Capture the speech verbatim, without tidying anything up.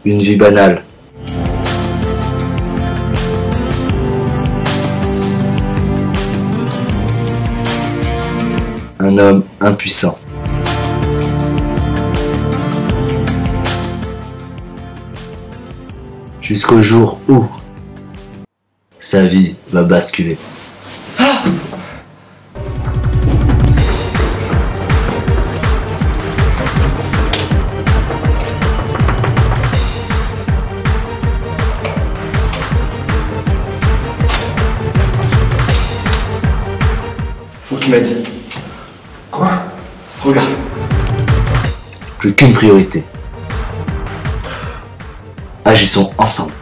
Une vie banale. Un homme impuissant. Jusqu'au jour où sa vie va basculer. Ah! Où tu m'as dit? Quoi? Regarde. Plus qu'une priorité. Agissons ensemble.